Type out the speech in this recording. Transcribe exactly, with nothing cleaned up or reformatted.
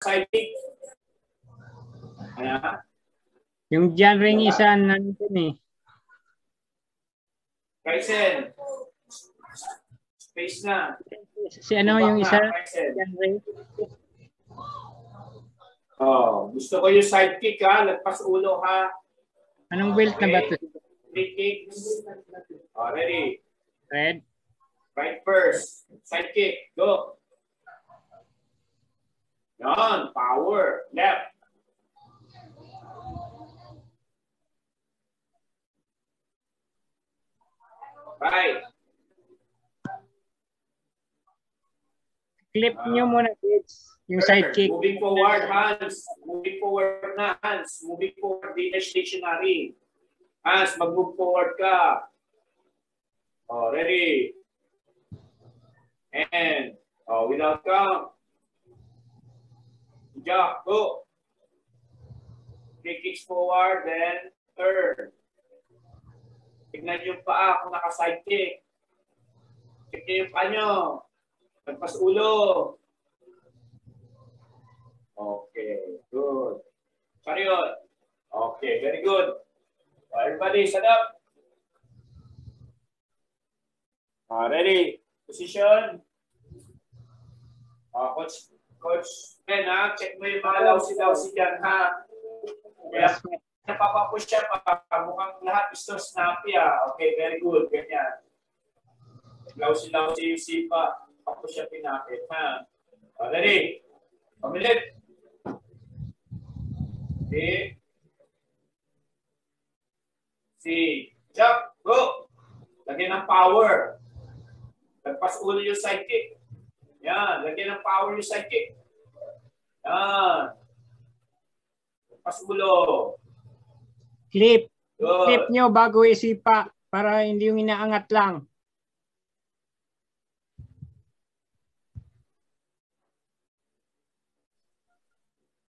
side kick. Ayan. Yung dyan ring isa nandun eh. Kaisen. Space na. Si ano Tubak yung na, isa? Kaisen. Dyan ring. Oh, gusto ko yung side kick ha. Lagpas ulo ha. Anong belt Okay. na ba ito? Three kicks. Oh, ready. Red. Right first. Side kick. Go. Yan. Power. Left. Right. Clip nyo muna, kids. Yung side kick. Moving forward, hands. Moving forward na, hands. Moving forward, di na stationary. Hands, mag-move forward ka. Oh, ready. And, oh, without count. Jump, go. Three kicks forward, then turn. Tignan yung paa kung naka-side kick. Check nyo yung paa nyo. Nagpas ulo. Okay, good. Chariot. Okay, very good. Everybody, stand up. Uh, ready? Position. Uh, coach, Coach Ben, ha? Check mo yung mga lawsi-lawsi dyan, ha? Kaya napapapush siya pa. Mukhang lahat gusto snappy, ha? Okay, very good. Ganyan. Lawsi-lawsi yung sipa. Papush siya pinapit, ha? Uh, ready? Pamilit. Okay. Si jump, go. Lagyan ng power. Lagpas ulo yung side kick. Yan, lagyan ng power yung side kick. Yan. Lagpas ulo. Clip. Good. Clip nyo bago isipa para hindi yung inaangat lang.